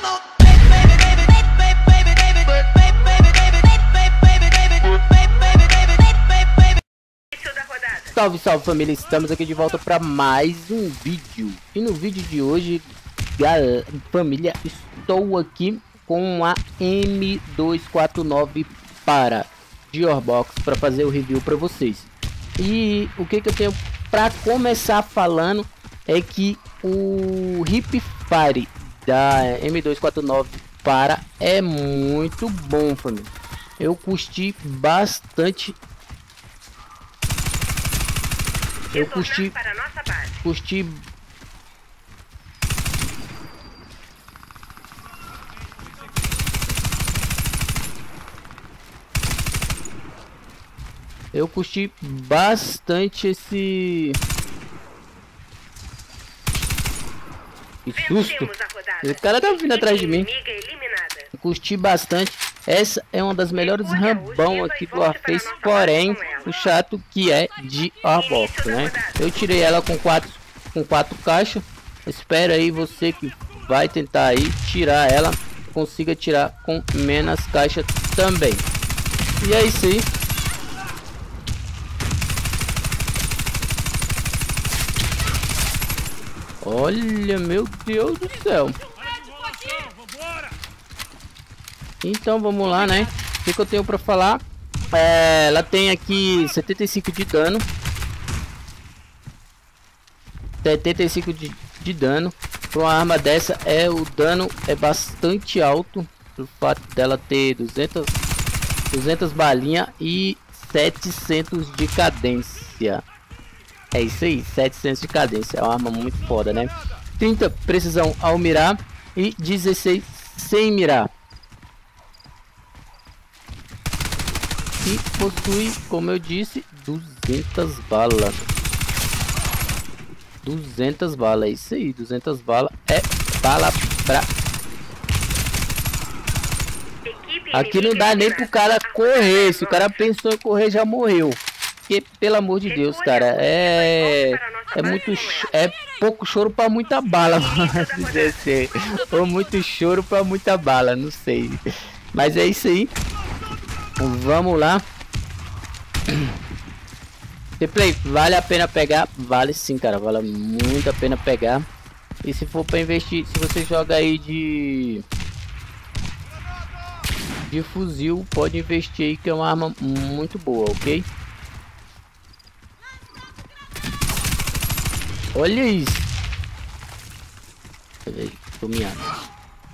Salve, salve família, estamos aqui de volta para mais um vídeo. E no vídeo de hoje, família, estou aqui com a M249 para Gearbox para fazer o review para vocês. E o que eu tenho para começar falando é que o Hip Fire da M249 para é muito bom, família. Eu curti bastante. Eu curti bastante esse susto. O cara tá vindo atrás de mim. Eu curti bastante. Essa é uma das melhores rambão aqui do Warface, porém o chato que é de Gearbox, né? Eu tirei ela com quatro caixas. Espero aí você que vai tentar aí tirar ela, consiga tirar com menos caixas também. E é isso aí. Olha, meu Deus do céu. Então vamos lá, né? O que eu tenho pra falar? Ela tem aqui 75 de dano. 75 de dano. Para uma arma dessa, o dano é bastante alto. O fato dela ter 200 balinhas e 700 de cadência. É isso aí, 700 de cadência. É uma arma muito foda, né? 30 precisão ao mirar e 16 sem mirar. E possui, como eu disse, 200 balas. 200 balas, é isso aí, 200 balas é bala pra... Aqui não dá nem pro cara correr, se o cara pensou em correr já morreu. Porque, pelo amor de Deus, cara, é pouco choro pra muita bala, ou muito choro pra muita bala, não sei. Mas é isso aí. Vamos lá. Replay, vale a pena pegar? Vale sim, cara, vale muito a pena pegar. E se for para investir, se você joga aí de fuzil, pode investir aí, que é uma arma muito boa, ok? Olha isso. Tô miado.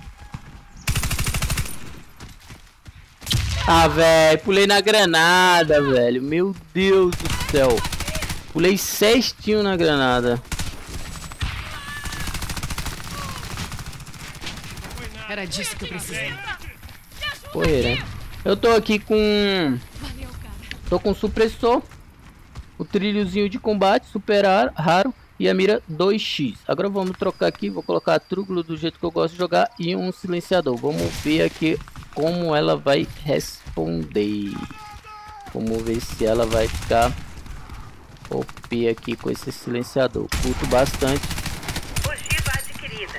Ah, velho, pulei na granada, velho. Meu Deus do céu. Pulei certinho na granada. Era disso que eu precisava. Correr, né? Eu tô aqui com... Tô com supressor. O trilhozinho de combate, super raro. E a mira 2x. Agora vamos trocar aqui. Vou colocar a trúgulo do jeito que eu gosto de jogar. E um silenciador. Vamos ver aqui como ela vai responder. Vamos ver se ela vai ficar OP aqui com esse silenciador. Curto bastante. Ogiva adquirida.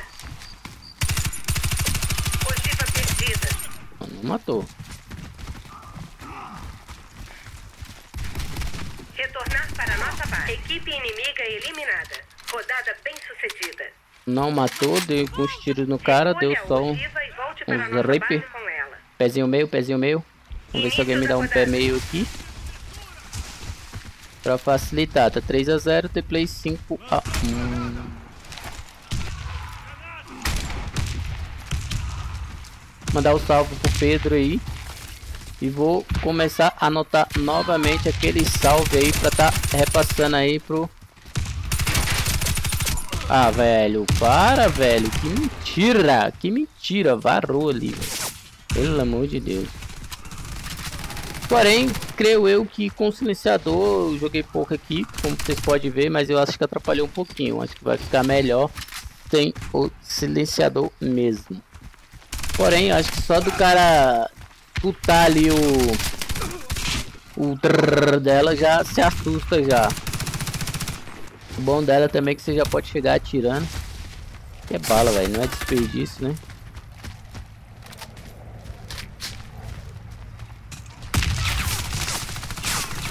Ogiva perdida. Não matou. Retornar para nossa base. Equipe inimiga eliminada. Rodada bem sucedida. Não matou, deu uns tiros no cara, deu só uns rip. Pezinho meio, pezinho meio. Vamos ver se alguém me dá um pé meio aqui. Pra facilitar, tá 3-0, T-Play 5-1. Mandar o salve pro Pedro aí. E vou começar a anotar novamente aquele salve aí pra tá repassando aí pro... Ah, velho, para, velho, que mentira, varou ali, velho. Pelo amor de Deus. Porém, creio eu que com o silenciador, eu joguei pouco aqui, como vocês podem ver, mas eu acho que atrapalhou um pouquinho. Acho que vai ficar melhor sem o silenciador mesmo. Porém, acho que só do cara escutar ali o trrr dela já se assusta já. O bom dela também é que você já pode chegar atirando. Que é bala, velho, não é desperdício, né?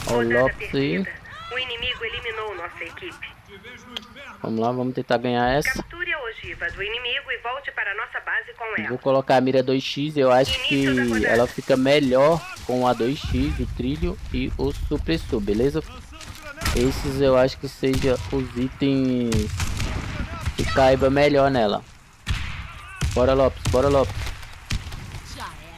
Ó o Rodada Lopes aí. perdida. O inimigo eliminou nossa equipe. Vamos lá, vamos tentar ganhar essa. Capture a ogiva do inimigo e volte para nossa base com ela. Vou colocar a mira 2x, eu acho que ela fica melhor com a 2x, o trilho e o supressor, beleza? Esses eu acho que seja os itens que caiba melhor nela. Bora Lopes, bora Lopes. Já era.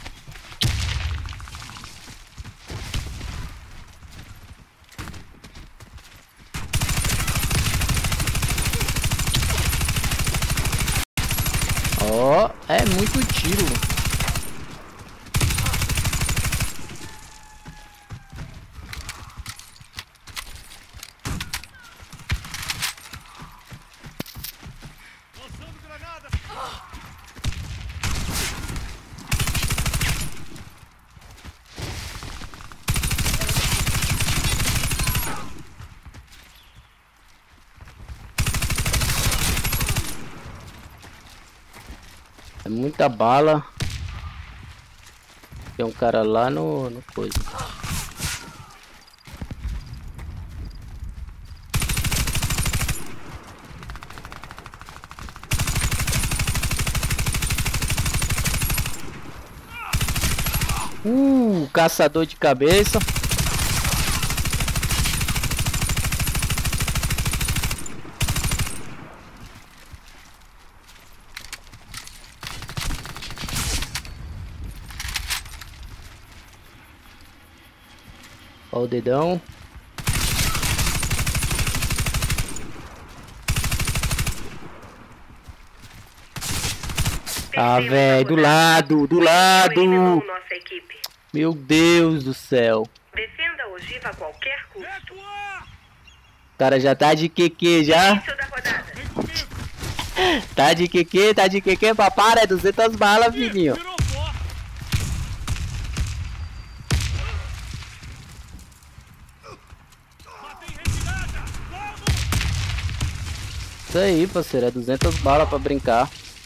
Ó, é muito tiro. É muita bala. Tem um cara lá no coisa. Caçador de cabeça. Ó o dedão. Ah, velho, do lado, do lado. Eliminou nossa equipe. Meu Deus do céu. Defenda a ogiva a qualquer custo. O cara já tá de QQ já. Início da rodada. Tá de QQ, papara, é 200 balas, filhinho. Isso aí, parceiro, é 200 balas pra brincar.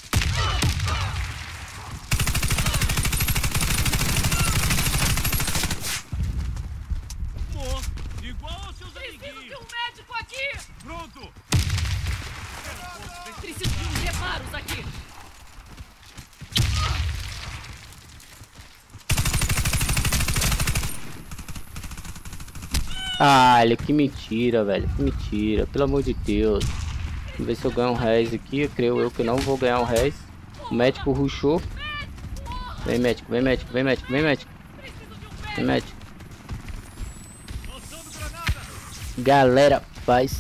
Preciso de um médico aqui! Pronto! Preciso de uns reparos aqui! Ah, que mentira, velho. Que mentira, pelo amor de Deus. Vamos ver se eu ganho um res aqui. Eu creio eu que não vou ganhar um res. O médico rushou. Vem médico, vem médico, vem médico, vem médico. Vem médico. Galera, paz.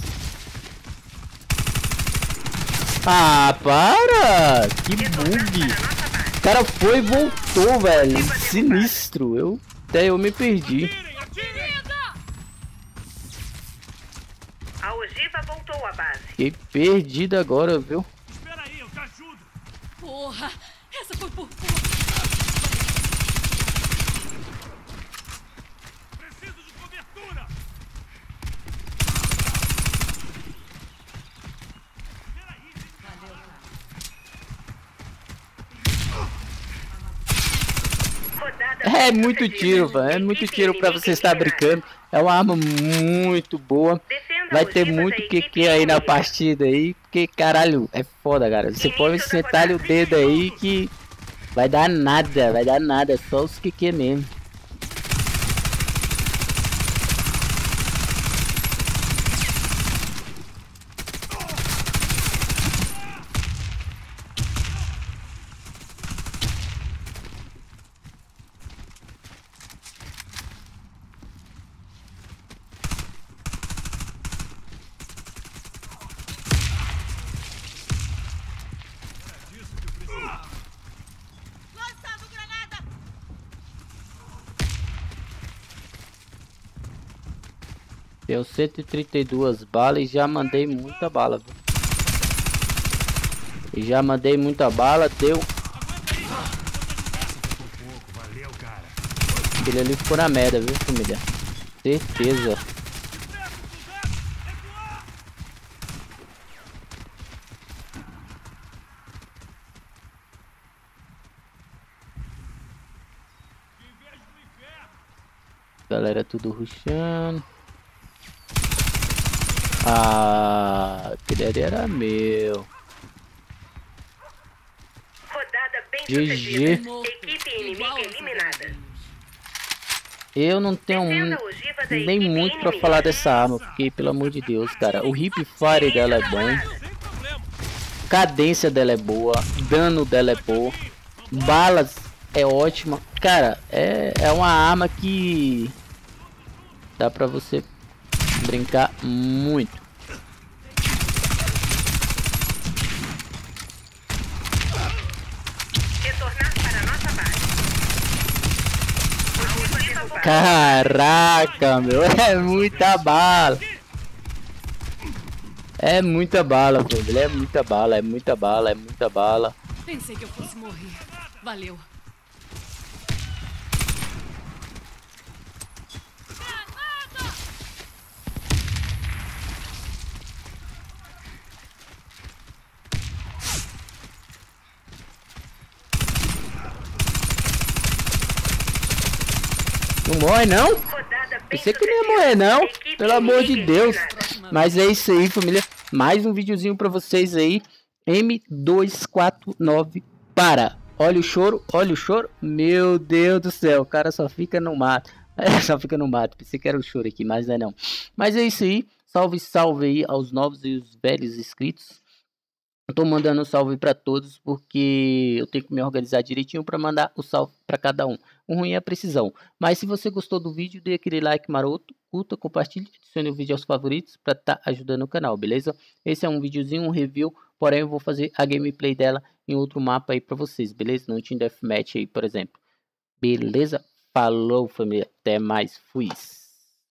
Ah, para! Que bug! O cara foi e voltou, velho. Sinistro. Até eu me perdi. A ogiva voltou à base. Fiquei perdido agora, viu? Espera aí, eu te ajudo. Porra! Essa foi por pouco! Preciso de cobertura. Rodada É muito sucedida. tiro, velho. É muito tiro pra você estar brincando. É uma arma muito boa. Defenda Vai a ter ogiva muito da equipe QQ aí na inimiga. partida aí. Porque, caralho, é foda, cara. Você pode sentar o dedo aí que vai dar nada. Vai dar nada. Só os QQ mesmo. Lançando granada! Tenho 132 balas e já mandei muita bala, viu? E já mandei muita bala, deu. Valeu, cara. Aquele ali ficou na merda, viu, família? Certeza. Galera tudo rushando. Ah, aquele ali era meu. Rodada bem GG. sucedida. Morto, Equipe igual inimiga aos eliminada. assassinos. Eu não tenho Defenda a ogiva da nem equipe muito pra inimiga. falar dessa arma, porque pelo amor de Deus, cara, o hip fire dela é bom, Sem problema. cadência dela é boa, dano dela é bom, balas é ótima, cara, é uma arma que dá pra você brincar muito. Retornar para a nossa base. Ogiva derrubada. Caraca, meu, é muita bala. É muita bala, família, é muita bala, é muita bala, é muita bala. Pensei que eu fosse morrer. Valeu. Não morre não? Rodada bem Pensei que não ia sucedida. morrer não, Equipe pelo amor de inimiga Deus. eliminada. Mas é isso aí, família. Mais um videozinho pra vocês aí. M249 para. Olha o choro, olha o choro. Meu Deus do céu, o cara só fica no mato. Só fica no mato. Pensei que era o choro aqui, mas não é não. Mas é isso aí. Salve, salve aí aos novos e os velhos inscritos. Eu tô mandando um salve para todos porque eu tenho que me organizar direitinho para mandar o salve para cada um. O ruim é a precisão. Mas se você gostou do vídeo, dê aquele like maroto, curta, compartilhe, adicione o vídeo aos favoritos para estar ajudando o canal, beleza? Esse é um videozinho, um review, porém eu vou fazer a gameplay dela em outro mapa aí para vocês, beleza? No Team Deathmatch aí, por exemplo. Beleza? Falou, família. Até mais. Fui.